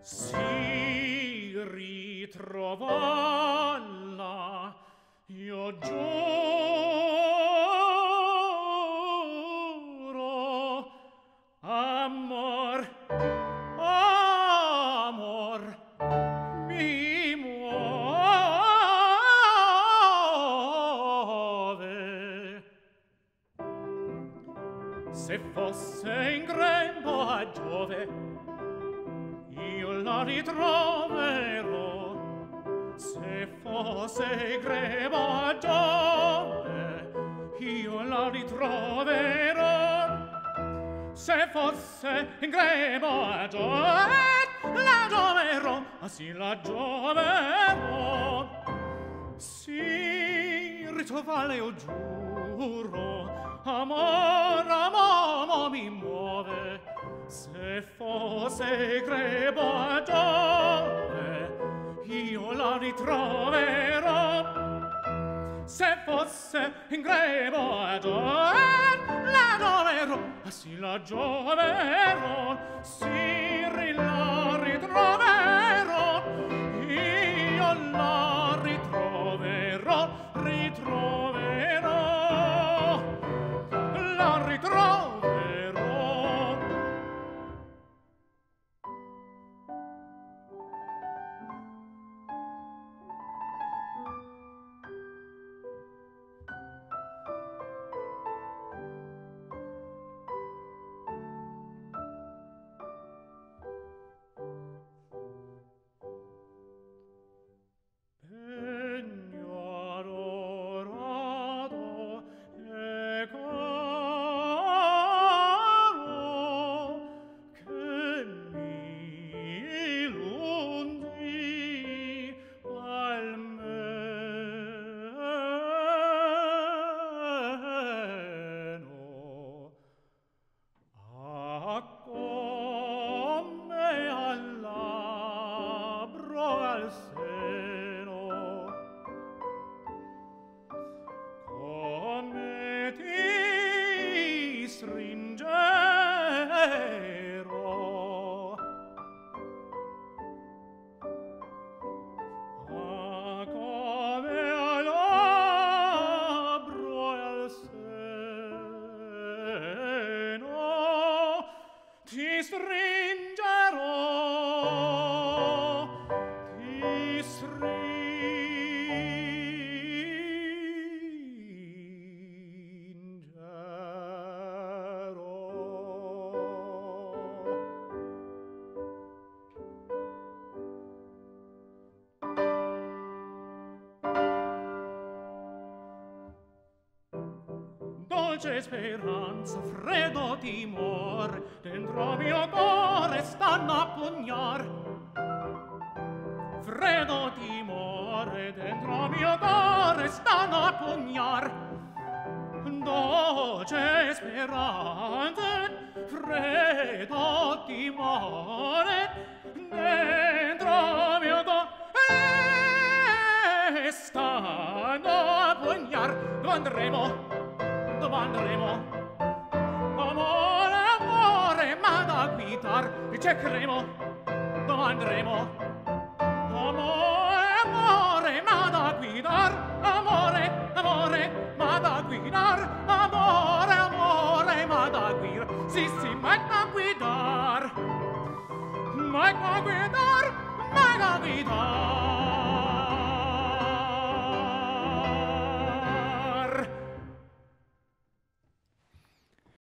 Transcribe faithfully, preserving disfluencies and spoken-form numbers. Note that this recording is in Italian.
si ritrovalla, io giuro, amor, amor, mi muove. Se fosse in grembo a Giove, io la ritroverò. Se fosse in grembo a Giove, io la ritroverò. Se fosse in grembo a Giove, la gioverò, ah sì, la gioverò. Si ritrovale, io giuro, amor, amor mi muove. Se fosse grebo a Giove, io la ritroverò. Se fosse in grebo a Giove, la gioverò, ah sì, la gioverò. Si ri- la ritroverò, io la ritroverò, ritroverò, la ritroverò. Dolce speranza, freddo timor, dentro mio cuore stanno a pugnar. Freddo timore, dentro mio cuore stanno a pugnar. Dolce speranza, freddo timore, dentro mio cuore stanno a pugnar. Dove andremo? Dove andremo? Amore, amore, ma da guidar, cercheremo. Dove andremo? Amore, amore, ma da guidar. Amore, amore, ma da guidar. Amore, amore, ma da guidar. Sì, sì, ma da guidar. Ma da guidar, ma da guidar.